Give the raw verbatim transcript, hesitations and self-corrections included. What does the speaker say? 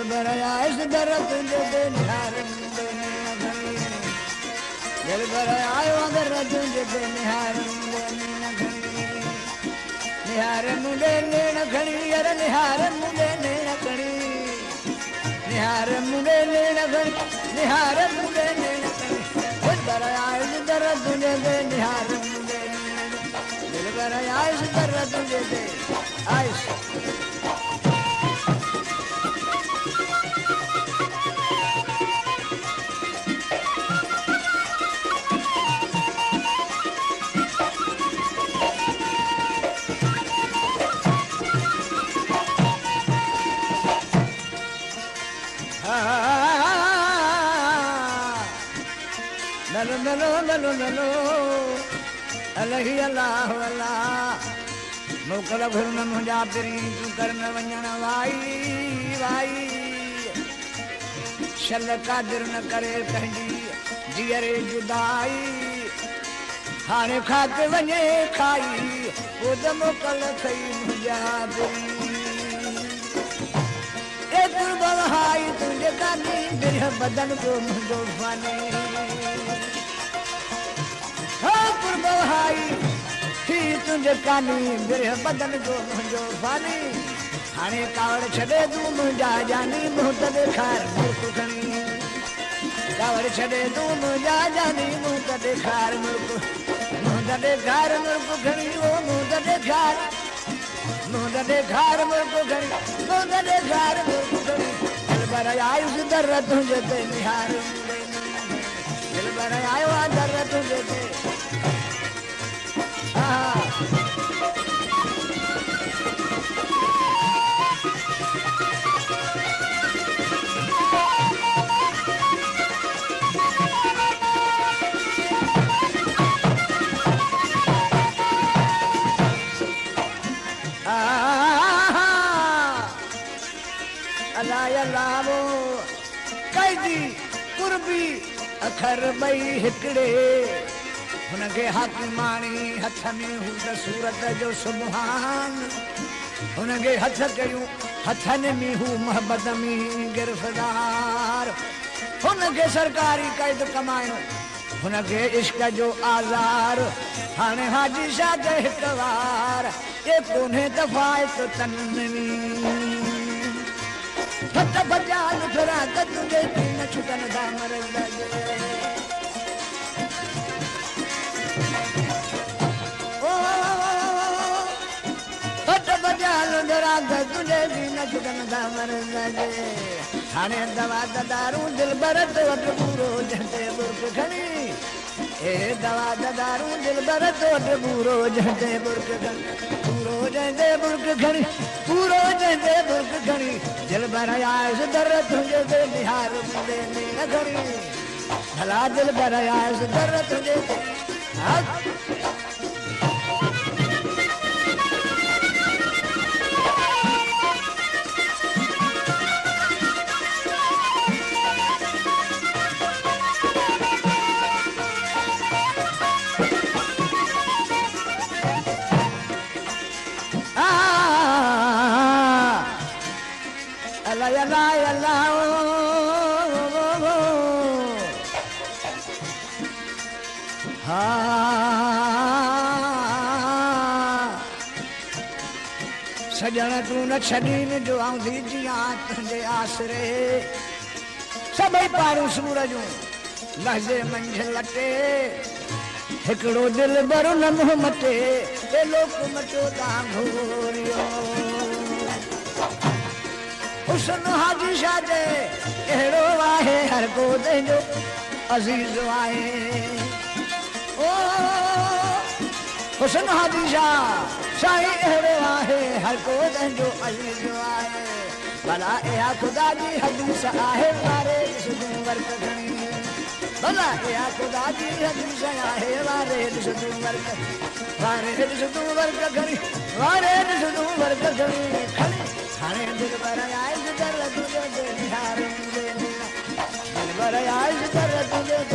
भर आयस दर तुझे दे निहार मुंडे नैना खड़ी दिल भर आयो दर तुझे दे निहार मुंडे नैना खड़ी निहार मुंडे नैना खड़ी यार निहार मुंडे नैना खड़ी निहार मुंडे नैना खड़ी निहार मुंडे नैना खड़ी दिल भर आयस दर तुझे दे निहार मुंडे दिल भर आयस दर तुझे दे आयस नलो नलो नलो नलो अलही अल्लाह अल्लाह मोकल घुरन मुंहिंजा पिरी तूं करन वञण वाई वाई शल कादिर न करे कंहिंजी जीअरे जुदाई हाणे खाते वञे खाई पोइ त मोकल थई मुंहिंजा पिरी एतिरो बहाई तुंहिंजे कानी बिरह बदन को मुंहिंजो फानी बहाई थी तुंहिंजे कानी बिरह बदन जो मुंहिंजो फानी हाणे कावड़ छॾे तूं मुंहिंजा जानी मुंहुं त ॾेखार मुर्ख खणी कावड़ छॾे तूं मुंहिंजा जानी मुंहुं त ॾेखार मुर्ख मुंहुं त ॾेखार मुर्ख खणी ओ मुंहुं त ॾेखार मुंहुं त ॾेखार मुर्ख खणी मुंहुं त ॾेखार मुर्ख खणी दिल भर आयुसि दर तुंहिंजे ते निहार दिल भर आयो आहे दर तुंहिंजे ते अलाहो कैदी कुर्बी अखर ॿई हिकिड़े हुनखे हाकिमाणी हथ में हूंद सूरत जो सुबहान हुनखे हथ कयूं हथनि में हू मोहबत में गिरफ़्तार हुनखे सरकारी क़ैद कमायो हुनखे इश्क जो आज़ार हाणे हाजी शाह जे हिकु वार ये कोन्हे दफ़ायत तन में फट बजान फिरा त तुंहिंजे न छुटन दामर तुझे भी न छुटन दामर हाणे दवा दारू दिल भरत वट पूरो झंडे बुर्क खणी ए दवा दारू दिल भरत वट पूरो झंडे बुर्क खणी पूरो झंडे बुर्क खणी पूरो झंडे बुर्क खणी दिल भर आयस दर तुझे ते निहार मुंडे नैना खणी भला दिल भर आयस दर तुझे ते सजण तूं न छॾीन जो आऊं थी जियां तुंहिंजे आसरे सभई पारूं सूर जूं लहज़े मंझ लटे हिकिड़ो दिल भर न मुंहुं मटे ए लोक मचो तां घोरियो हुस्न हाजी शाह जे अहिड़ो आहे हर को तुंहिंजो अज़ीज़ आहे ओ हुस्न हाजी शाह शाही अहिड़ो आहे हर को तुंहिंजो अज़ीज़ आहे भला इहा ख़ुदा जी हदीस आहे वारे ॾिस तूं वर्क खणी भला इहा ख़ुदा जी हदीस आहे वारे ॾिस तूं वर्क वारे ॾिस तूं वर्क खणी वारे ॾिस तूं वर्क खणी खणी हाणे दिल भर आयसि दर तुंहिंजे ते निहार मुंहिंजे दिल भर आयसि दर तुंहिंजे